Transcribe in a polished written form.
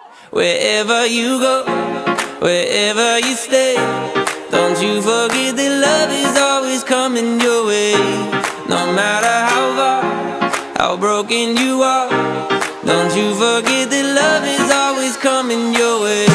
Wherever you go, wherever you stay, don't you forget that love is always coming your way. No matter how far, how broken you are, don't you forget that love is always coming your way.